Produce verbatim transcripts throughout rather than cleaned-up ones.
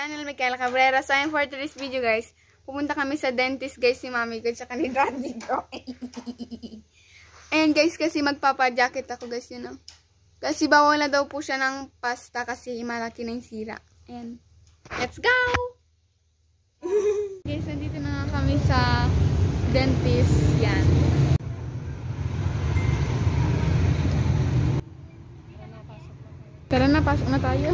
channel, Michaela Cabrera. So, ayun for today's video, guys. Pumunta kami sa dentist, guys, si mami ko, tsaka ni daddy ko. Ayan, guys, kasi magpapa-jacket ako, guys, yun, know? Kasi bawal na daw po siya ng pasta kasi malaki na yung sira. Ayan. Let's go! Guys, nandito na nga kami sa dentist. Yan. Tara na, pasok na tayo.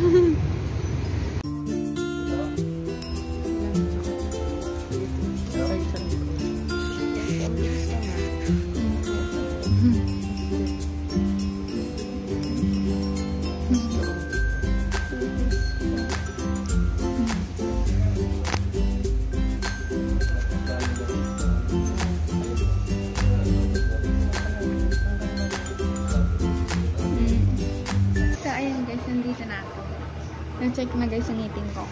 Na-check na guys yung ngipin ko.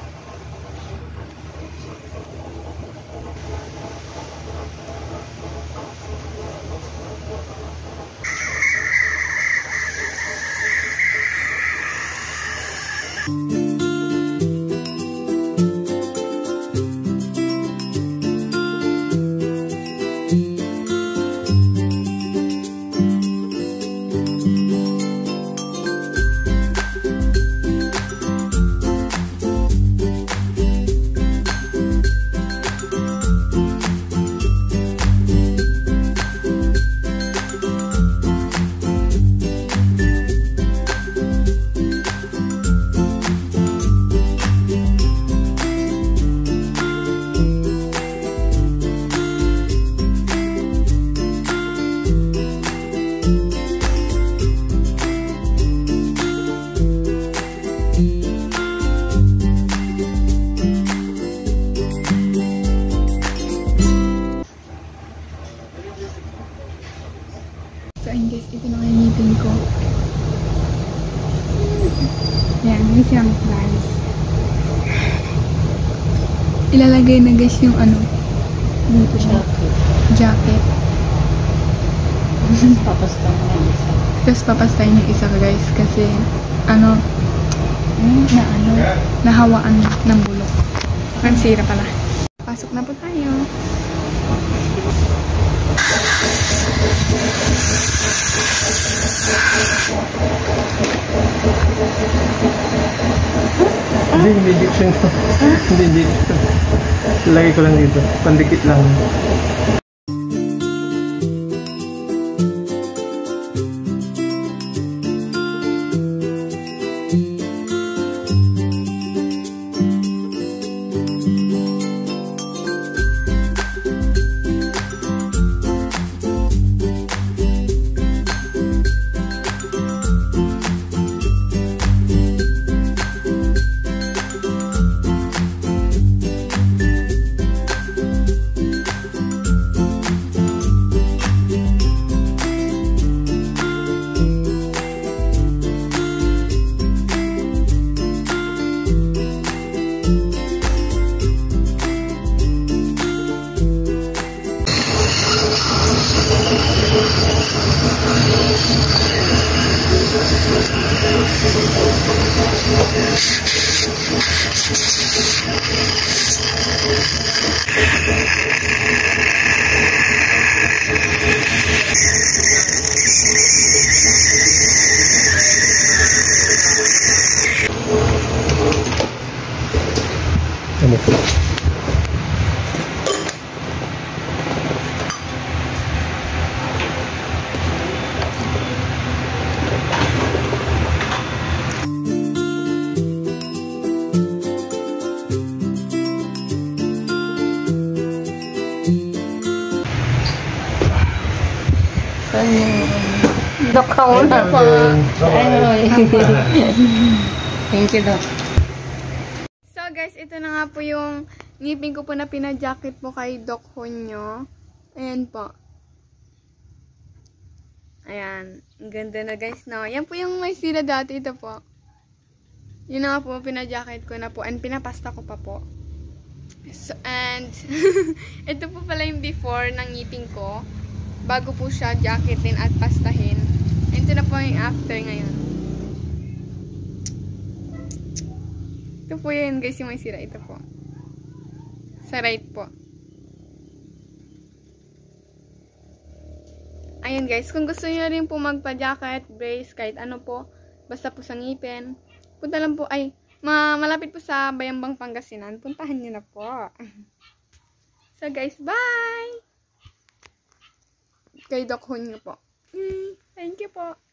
So, ayun guys, ito na yung ngipin ko. Yan, may siya guys. Ilalagay na guys yung ano, dito jacket. Jacket. Papastay na yung isa. Tapos papastay yung isa guys kasi ano, na ano, nahawaan ng bulok. Pansira pala. Pasok na po tayo. Hindi, hindi dito siya. Hindi dito. Lagay ko lang dito. Pandikit lang. Ano po? Dok ka muna po. Thank you, Dok. So guys, ito na nga po yung ngipin ko po na pina-jacket po kay Doc Honyo. Ayan po. Ayan. Ang ganda na guys, no? Yan po yung may sila dati. Ito po. Yun na nga po, pina-jacket ko na po. And pinapasta ko pa po. So, and ito po pala yung before ng ngipin ko. Bago po siya jacketin at pastahin. Ito na po yung after ngayon. Ito Ito po yun guys, yung may sira. Ito po. Sa right po. Ayun guys, kung gusto niyo rin po magpa-jacket, brace, kahit ano po, basta po sa ngipin, punta lang po, ay, ma malapit po sa Bayambang, Pangasinan. Puntahan niyo na po. So guys, bye! Kay Doc Hun po. Thank you po.